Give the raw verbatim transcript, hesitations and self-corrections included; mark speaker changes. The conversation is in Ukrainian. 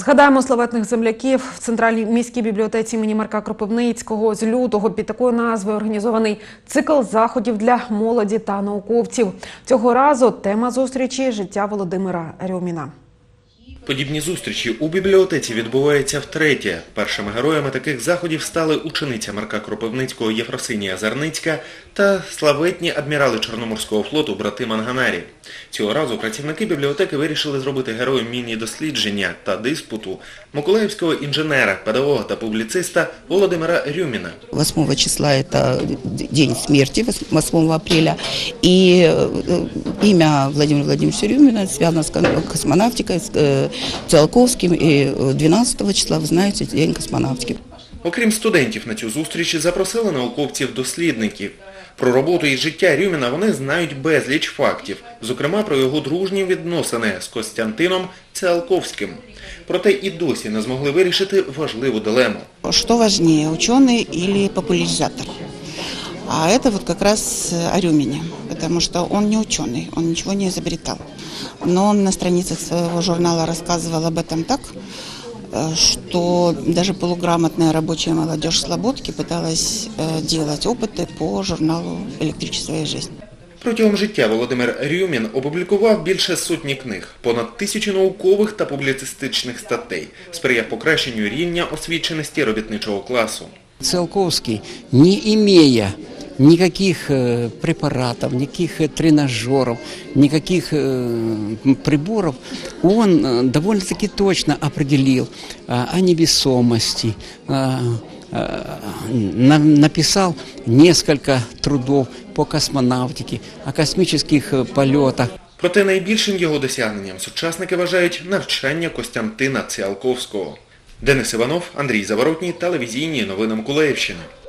Speaker 1: Згадаємо славетних земляків. В Центральній міській бібліотеці імені Марка Кропивницького з лютого під такою назвою організований цикл заходів для молоді та науковців. Цього разу тема зустрічі – життя Володимира Рюміна.
Speaker 2: Подібні зустрічі у бібліотеці відбуваються втретє. Першими героями таких заходів стали учениця Марка Кропивницького Єфросинія Зарницька та славетні адмірали Чорноморського флоту брати Манганарі. Цього разу працівники бібліотеки вирішили зробити героєм міні-дослідження та диспуту миколаївського інженера, педагога та публіциста Володимира Рюміна.
Speaker 3: восьмого числа це день смерті, восьмого апреля, і ім'я Володимира Владимировича Рюміна зв'язано з космонавтикою, з Циолковським, і дванадцятого числа, ви знаєте, День космонавтики.
Speaker 2: Окрім студентів, на цю зустріч запросили науковців-дослідників. Про роботу і життя Рюміна вони знають безліч фактів, зокрема про його дружні відносини з Костянтином Циолковським. Проте і досі не змогли вирішити важливу дилему.
Speaker 3: Що важливіше, учений чи популяризатор? А это вот как раз о Рюмине, потому что он не ученый, он ничего не изобретал. Но он на страницах своего журнала рассказывал об этом так, что даже полуграмотная рабочая молодежь Слободки пыталась делать опыты по журналу «Электричество и жизнь».
Speaker 2: Протягом життя Володимир Рюмін опублікував більше сотні книг, понад тисячу наукових та публіцистичних статей, сприяв покращенню рівня освіченості робітничого класу.
Speaker 4: Циолковский, не имея никаких препаратов, никаких тренажеров, никаких приборов, он довольно-таки точно определил о невесомости, написал несколько трудов по космонавтике, о космических полетах.
Speaker 2: Проте найбільшим його досягненням сучасники вважають навчання Костянтина Циолковського. Денис Іванов, Андрій Заворотній, телевізійні новини Миколаївщини.